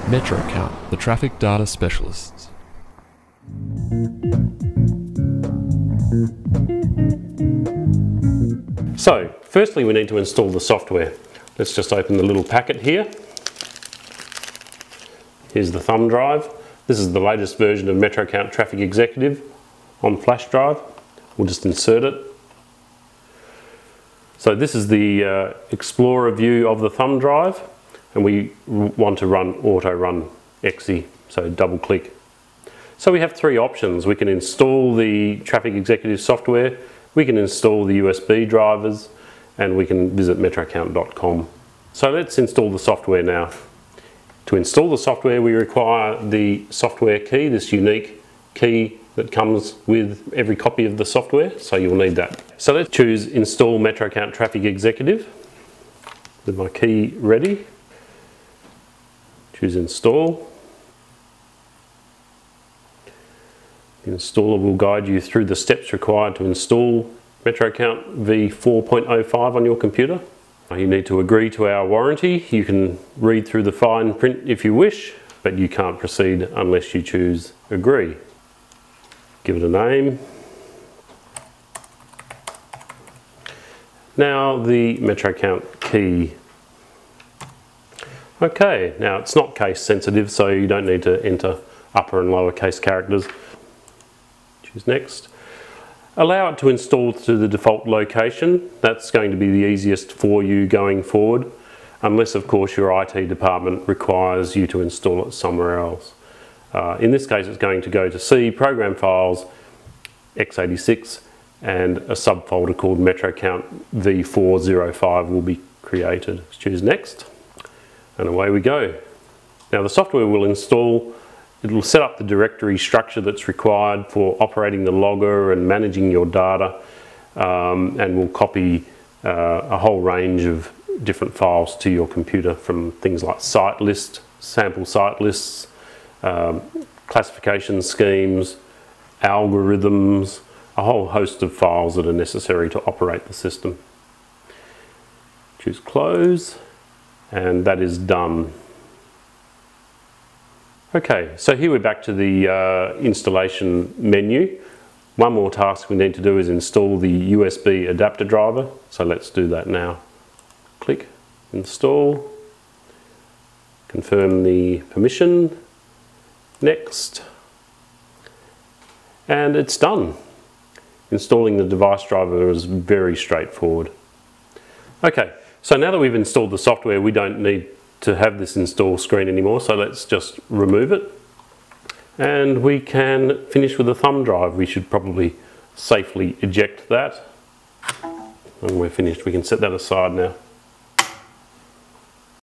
MetroCount, the traffic data specialists. So, firstly we need to install the software. Let's just open the little packet here. Here's the thumb drive. This is the latest version of MetroCount Traffic Exectuve on flash drive. We'll just insert it. So this is the Explorer view of the thumb drive, and we want to run auto run exe, so double click. So we have three options. We can install the Traffic Exectuve software, we can install the USB drivers, and we can visit metrocount.com. So let's install the software now. To install the software we require the software key, this unique key that comes with every copy of the software, so you'll need that. So let's choose Install MetroCount Traffic Exectuve with my key ready. Choose Install. The installer will guide you through the steps required to install MetroCount v4.05 on your computer. You need to agree to our warranty. You can read through the fine print if you wish, but you can't proceed unless you choose Agree. Give it a name. Now the MetroCount key. Okay, now it's not case sensitive, so you don't need to enter upper and lower case characters. Choose Next. Allow it to install to the default location. That's going to be the easiest for you going forward, unless of course your IT department requires you to install it somewhere else. In this case it's going to go to C, Program Files, x86, and a subfolder called MetroCount v405 will be created. Choose Next, and away we go. Now the software will install. It will set up the directory structure that's required for operating the logger and managing your data, and will copy a whole range of different files to your computer, from things like site list, sample site lists, classification schemes, algorithms, a whole host of files that are necessary to operate the system. Choose Close, and that is done. Okay, so here we're back to the installation menu. One more task we need to do is install the USB adapter driver, so let's do that now. Click Install, confirm the permission, Next, and it's done. Installing the device driver is very straightforward. Okay, so now that we've installed the software, we don't need to have this install screen anymore, so let's just remove it, and we can finish with the thumb drive. We should probably safely eject that, and we're finished. We can set that aside now.